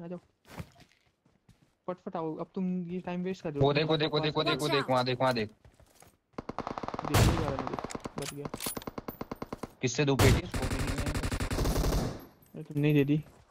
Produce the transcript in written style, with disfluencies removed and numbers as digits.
आ जाओ फटफट आओ। अब तुम ये टाइम वेस्ट कर रहे हो। वो देखो देखो देखो देखो देखो वहाँ देख वहाँ देख। देखने जा रहा मुझे बच गया। किससे दो पेटी स्कोप ही नहीं है। तुम नहीं दे दी।